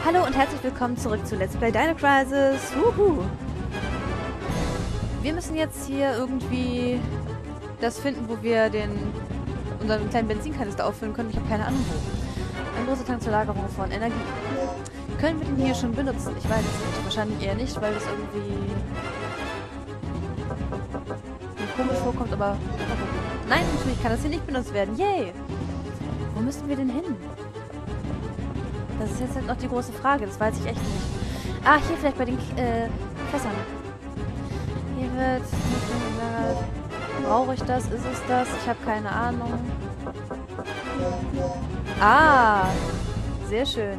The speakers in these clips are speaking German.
Hallo und herzlich willkommen zurück zu Let's Play Dino Crisis. Wuhu. Wir müssen jetzt hier irgendwie das finden, wo wir unseren kleinen Benzinkanister auffüllen können. Ich habe keine Ahnung wo. Ein großer Tank zur Lagerung von Energie. Können wir den hier schon benutzen? Ich weiß es nicht. Wahrscheinlich eher nicht, weil das irgendwie komisch vorkommt, aber nein, natürlich kann das hier nicht benutzt werden. Yay! Wo müssen wir denn hin? Das ist jetzt halt noch die große Frage. Das weiß ich echt nicht. Ah, hier vielleicht bei den Fässern. Hier wird... Brauche ich das? Ist es das? Ich habe keine Ahnung. Ah! Sehr schön.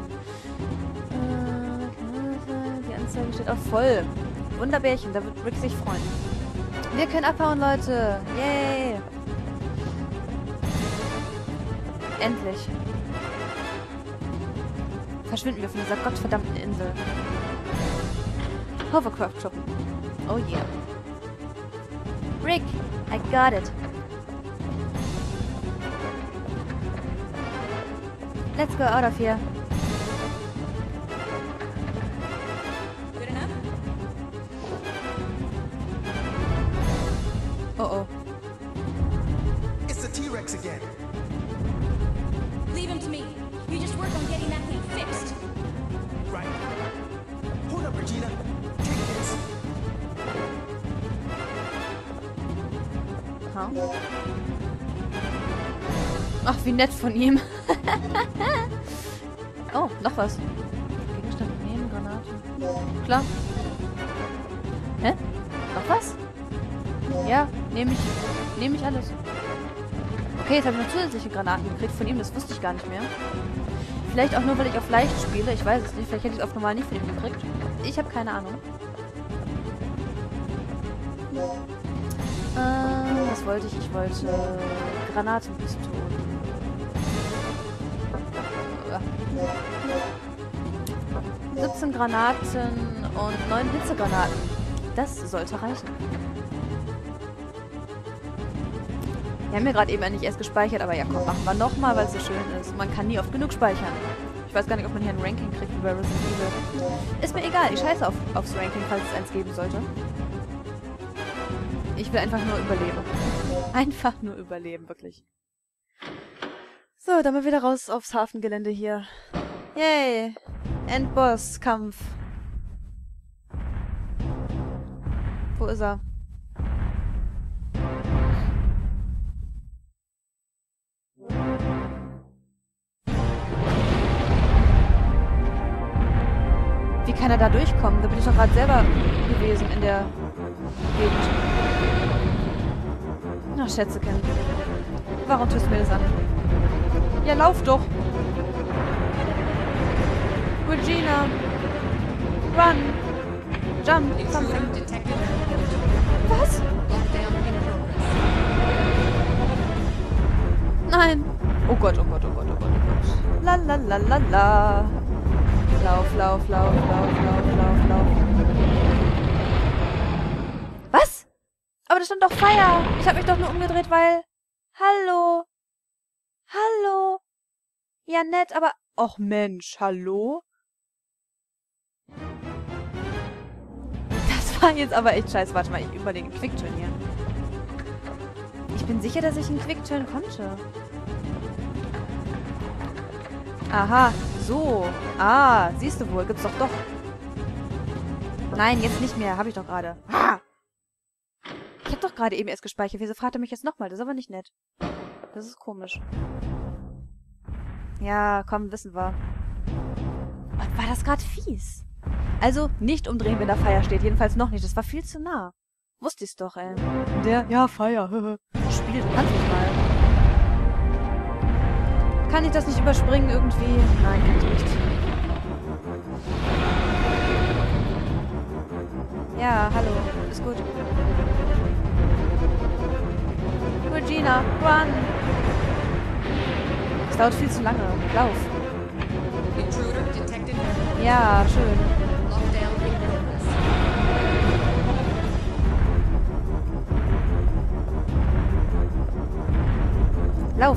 Die Anzeige steht auf voll. Wunderbärchen, da wird Rick sich freuen. Wir können abhauen, Leute. Yay! Endlich. Verschwinden wir von dieser gottverdammten Insel. Hovercraft shoppen. Oh yeah. Rick, I got it. Let's go out of here. Good enough? Oh oh. It's the T-Rex again. Leave him to me. You just work on getting that thing fixed. Right. Hold up, Regina. Take this. Huh? Ach, wie nett von ihm. Oh, noch was. Gegenstand nehmen, Granate. Klar. Hä? Noch was? Ja, nehme ich alles. Okay, jetzt habe ich noch zusätzliche Granaten gekriegt von ihm, das wusste ich gar nicht mehr. Vielleicht auch nur, weil ich auf leicht spiele, ich weiß es nicht. Vielleicht hätte ich es auf normal nicht von ihm gekriegt. Ich habe keine Ahnung. Was wollte ich? Ich wollte Granatenpistolen. 17 Granaten und 9 Hitzegranaten. Das sollte reichen. Wir haben ja gerade eben eigentlich erst gespeichert, aber ja komm, machen wir nochmal, weil es so schön ist. Man kann nie oft genug speichern. Ich weiß gar nicht, ob man hier ein Ranking kriegt wie bei Resident Evil. Ist mir egal, ich scheiße aufs Ranking, falls es eins geben sollte. Ich will einfach nur überleben. Einfach nur überleben, wirklich. So, dann mal wieder raus aufs Hafengelände hier. Yay! Endboss-Kampf. Wo ist er? Wie kann er da durchkommen? Da bin ich doch gerade selber gewesen in der Gegend. Na, Schätzekind. Warum tust du mir das an? Ja, lauf doch! Regina! Run! Jump! Something! Was? Nein! Oh Gott, oh Gott, oh Gott, oh Gott, oh Gott. La la la la la. Lauf, lauf, lauf, lauf, lauf, lauf, lauf. Was? Aber da stand doch Feuer. Ich habe mich doch nur umgedreht, weil... Hallo? Hallo? Ja, nett, aber... Och Mensch, hallo? Das war jetzt aber echt scheiße. Warte mal, ich überlege einen Quickturn hier. Ich bin sicher, dass ich einen Quickturn konnte. Aha, so. Ah, siehst du wohl, gibt's doch. Nein, jetzt nicht mehr, habe ich doch gerade. Ah! Ich habe doch gerade eben erst gespeichert. Wieso fragt er mich jetzt nochmal? Das ist aber nicht nett. Das ist komisch. Ja, komm, wissen wir. Und war das gerade fies? Also, nicht umdrehen, wenn da Feier steht. Jedenfalls noch nicht. Das war viel zu nah. Wusste ich's doch, ey. Ja, Feier. Spiel, du kannst nicht mal. Kann ich das nicht überspringen irgendwie? Nein, kann ich nicht. Ja, hallo. Ist gut. Regina, run! Es dauert viel zu lange. Lauf. Intruder detected. Ja, schön. Lockdown in progress. Lauf!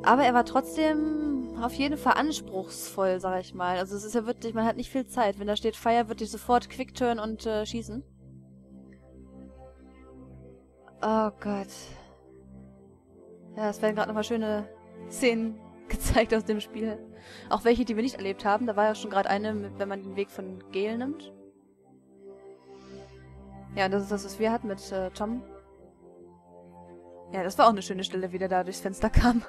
Aber er war trotzdem auf jeden Fall anspruchsvoll, sag ich mal. Also es ist ja wirklich, man hat nicht viel Zeit. Wenn da steht Fire, würde ich sofort Quick-Turn und schießen. Oh Gott. Ja, es werden gerade nochmal schöne Szenen gezeigt aus dem Spiel. Auch welche, die wir nicht erlebt haben. Da war ja schon gerade eine, wenn man den Weg von Gale nimmt. Ja, das ist das, was wir hatten mit Tom. Ja, das war auch eine schöne Stelle, wie der da durchs Fenster kam.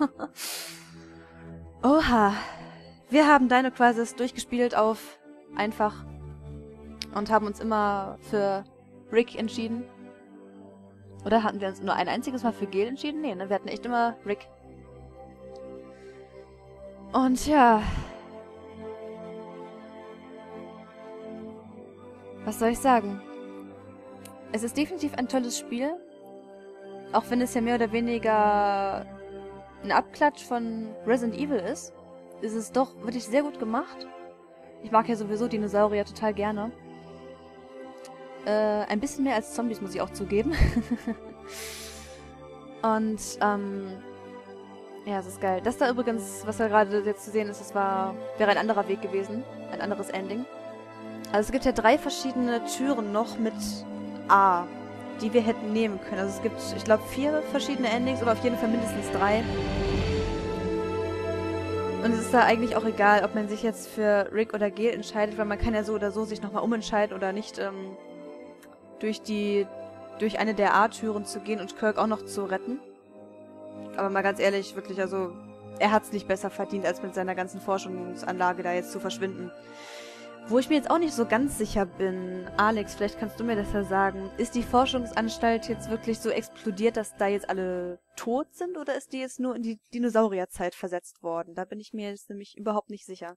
Oha. Wir haben Dino Crisis durchgespielt auf einfach und haben uns immer für Rick entschieden. Oder hatten wir uns nur ein einziges Mal für Gale entschieden? Nee, ne? Wir hatten echt immer Rick. Und ja. Was soll ich sagen? Es ist definitiv ein tolles Spiel. Auch wenn es ja mehr oder weniger ein Abklatsch von Resident Evil ist es doch wirklich sehr gut gemacht. Ich mag ja sowieso Dinosaurier total gerne. Ein bisschen mehr als Zombies, muss ich auch zugeben. Und, ja, es ist geil. Das da übrigens, was da gerade jetzt zu sehen ist, wäre ein anderer Weg gewesen. Ein anderes Ending. Also es gibt ja 3 verschiedene Türen noch mit A, die wir hätten nehmen können. Also es gibt, ich glaube, 4 verschiedene Endings oder auf jeden Fall mindestens 3. Und es ist da eigentlich auch egal, ob man sich jetzt für Rick oder Gale entscheidet, weil man kann ja so oder so sich nochmal umentscheiden oder nicht durch eine der A-Türen zu gehen und Kirk auch noch zu retten. Aber mal ganz ehrlich, wirklich, also er hat es nicht besser verdient, als mit seiner ganzen Forschungsanlage da jetzt zu verschwinden. Wo ich mir jetzt auch nicht so ganz sicher bin, Alex, vielleicht kannst du mir das ja sagen, ist die Forschungsanstalt jetzt wirklich so explodiert, dass da jetzt alle tot sind, oder ist die jetzt nur in die Dinosaurierzeit versetzt worden? Da bin ich mir jetzt nämlich überhaupt nicht sicher.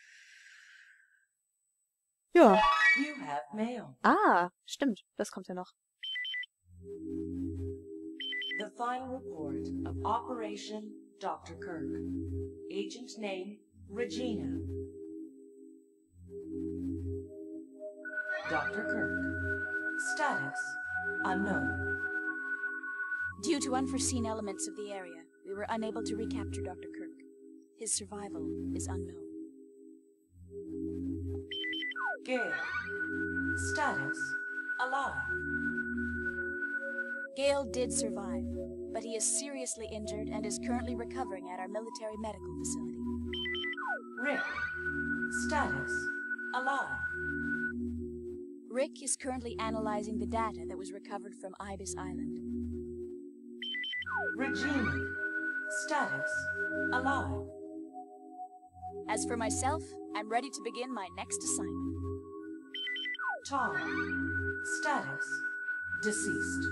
Ja. You have mail. Ah, stimmt, das kommt ja noch. The final report of Operation Dr. Kirk. Agent name, Regina. Dr. Kirk. Status, unknown. Due to unforeseen elements of the area, we were unable to recapture Dr. Kirk. His survival is unknown. Gale. Status, alive. Gale did survive, but he is seriously injured and is currently recovering at our military medical facility. Rick. Status, alive. Rick is currently analyzing the data that was recovered from Ibis Island. Regina. Status, alive. As for myself, I'm ready to begin my next assignment. Tom. Status, deceased.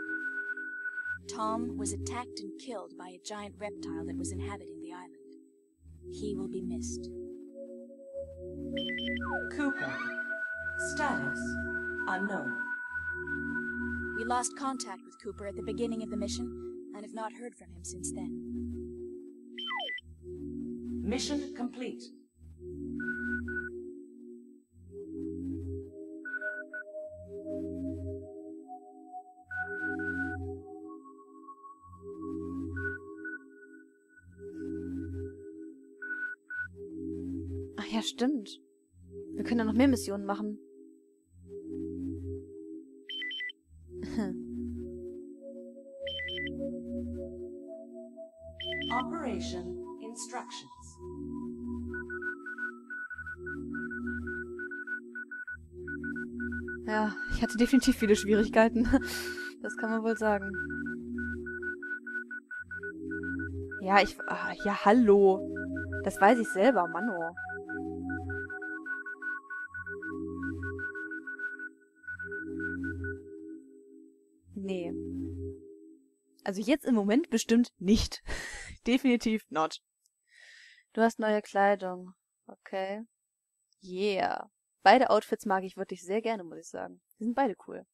Tom was attacked and killed by a giant reptile that was inhabiting the island. He will be missed. Cooper. Status, unknown. We lost contact with Cooper at the beginning of the mission and have not heard from him since then. Mission complete. Ach ja, stimmt. Wir können ja noch mehr Missionen machen. Operation Instructions. Ja, ich hatte definitiv viele Schwierigkeiten. Das kann man wohl sagen. Ja, ja, hallo. Das weiß ich selber, Manno. Nee. Also jetzt im Moment bestimmt nicht. Definitiv not. Du hast neue Kleidung. Okay. Yeah. Beide Outfits mag ich wirklich sehr gerne, muss ich sagen. Die sind beide cool.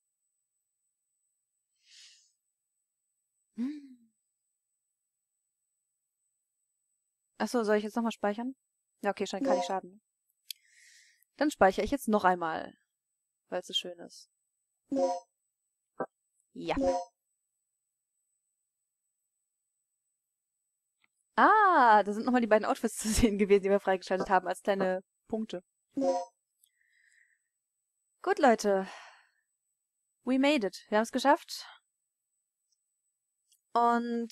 Achso, soll ich jetzt nochmal speichern? Ja, okay, kann nicht schaden. Dann speichere ich jetzt noch einmal, weil es so schön ist. Ja. Ah, da sind nochmal die beiden Outfits zu sehen gewesen, die wir freigeschaltet haben, als kleine Punkte. Gut, Leute. We made it. Wir haben es geschafft. Und,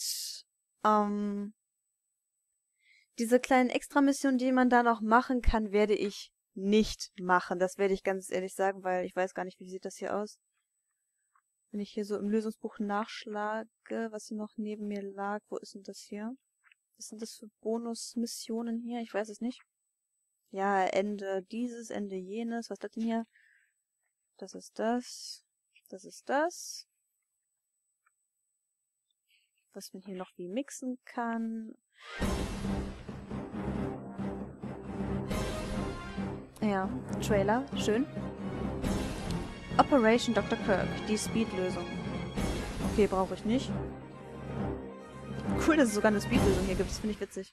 diese kleinen Extra-Missionen, die man da noch machen kann, werde ich nicht machen. Das werde ich ganz ehrlich sagen, weil ich weiß gar nicht, wie sieht das hier aus. Wenn ich hier so im Lösungsbuch nachschlage, was hier noch neben mir lag, wo ist denn das hier? Was sind das für Bonusmissionen hier? Ich weiß es nicht. Ja, Ende dieses, Ende jenes. Was ist das denn hier? Das ist das. Das ist das. Was man hier noch wie mixen kann. Ja, Trailer. Schön. Operation Dr. Kirk. Die Speed-Lösung. Okay, brauche ich nicht. Cool, dass es sogar eine Speed-Lösung hier gibt. Das finde ich witzig.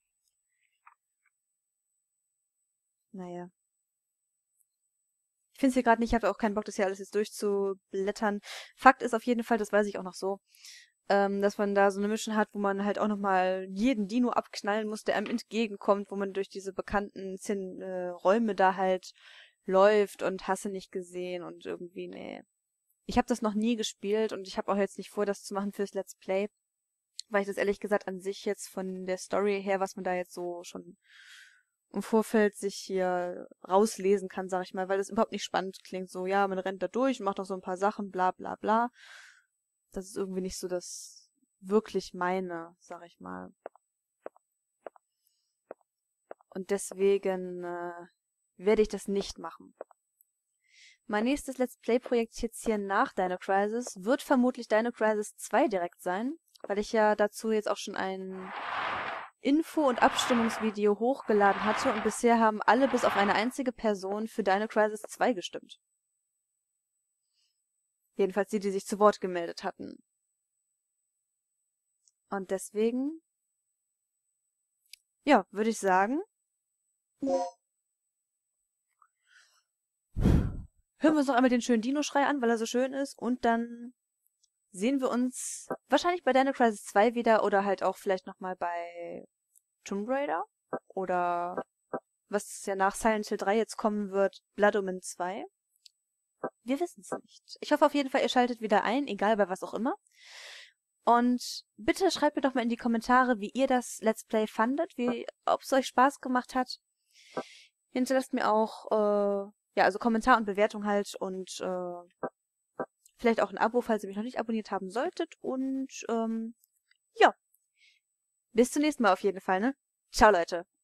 Naja. Ich finde es hier gerade nicht. Ich habe auch keinen Bock, das hier alles jetzt durchzublättern. Fakt ist auf jeden Fall, das weiß ich auch noch so, dass man da so eine Mission hat, wo man halt auch nochmal jeden Dino abknallen muss, der einem entgegenkommt, wo man durch diese bekannten Räume da halt läuft und hasse nicht gesehen und irgendwie, nee. Ich habe das noch nie gespielt und ich habe auch jetzt nicht vor, das zu machen fürs Let's Play, weil ich das ehrlich gesagt an sich jetzt von der Story her, was man da jetzt so schon im Vorfeld sich hier rauslesen kann, sag ich mal, weil das überhaupt nicht spannend klingt. So, ja, man rennt da durch, macht noch so ein paar Sachen, bla bla bla. Das ist irgendwie nicht so das wirklich meine, sag ich mal. Und deswegen werde ich das nicht machen. Mein nächstes Let's Play-Projekt jetzt hier nach Dino Crisis wird vermutlich Dino Crisis 2 direkt sein, weil ich ja dazu jetzt auch schon ein Info- und Abstimmungsvideo hochgeladen hatte und bisher haben alle bis auf eine einzige Person für Dino Crisis 2 gestimmt. Jedenfalls die, die sich zu Wort gemeldet hatten. Und deswegen, ja, würde ich sagen, hören wir uns noch einmal den schönen Dino-Schrei an, weil er so schön ist. Und dann sehen wir uns wahrscheinlich bei Dino Crisis 2 wieder oder halt auch vielleicht nochmal bei Tomb Raider. Oder was ja nach Silent Hill 3 jetzt kommen wird, Blood Omen 2. Wir wissen es nicht. Ich hoffe auf jeden Fall, ihr schaltet wieder ein, egal bei was auch immer. Und bitte schreibt mir doch mal in die Kommentare, wie ihr das Let's Play fandet, ob es euch Spaß gemacht hat. Hinterlasst mir auch, ja, also Kommentar und Bewertung halt und vielleicht auch ein Abo, falls ihr mich noch nicht abonniert haben solltet. Und ja, bis zum nächsten Mal auf jeden Fall, ne? Ciao, Leute.